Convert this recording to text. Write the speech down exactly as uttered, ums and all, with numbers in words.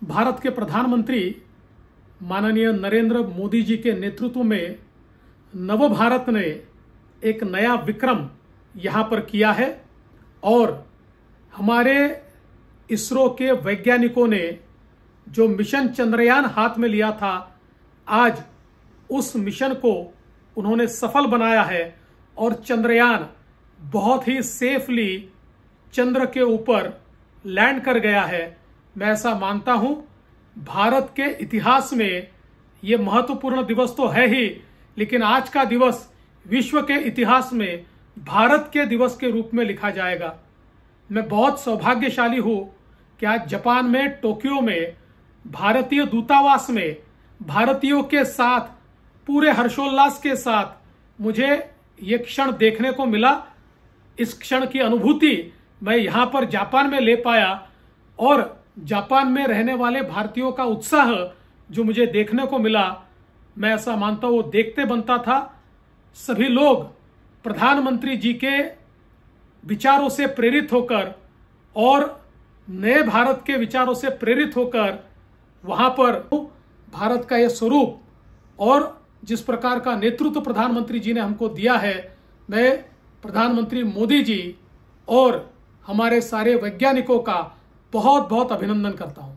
भारत के प्रधानमंत्री माननीय नरेंद्र मोदी जी के नेतृत्व में नव भारत ने एक नया विक्रम यहाँ पर किया है और हमारे इसरो के वैज्ञानिकों ने जो मिशन चंद्रयान हाथ में लिया था, आज उस मिशन को उन्होंने सफल बनाया है और चंद्रयान बहुत ही सेफली चंद्र के ऊपर लैंड कर गया है। मैं ऐसा मानता हूं, भारत के इतिहास में ये महत्वपूर्ण दिवस तो है ही, लेकिन आज का दिवस विश्व के इतिहास में भारत के दिवस के रूप में लिखा जाएगा। मैं बहुत सौभाग्यशाली हूं कि आज जापान में टोक्यो में भारतीय दूतावास में भारतीयों के साथ पूरे हर्षोल्लास के साथ मुझे ये क्षण देखने को मिला। इस क्षण की अनुभूति मैं यहाँ पर जापान में ले पाया और जापान में रहने वाले भारतीयों का उत्साह जो मुझे देखने को मिला, मैं ऐसा मानता हूँ वो देखते बनता था। सभी लोग प्रधानमंत्री जी के विचारों से प्रेरित होकर और नए भारत के विचारों से प्रेरित होकर वहां पर भारत का यह स्वरूप और जिस प्रकार का नेतृत्व प्रधानमंत्री जी ने हमको दिया है, मैं प्रधानमंत्री मोदी जी और हमारे सारे वैज्ञानिकों का बहुत बहुत अभिनंदन करता हूं।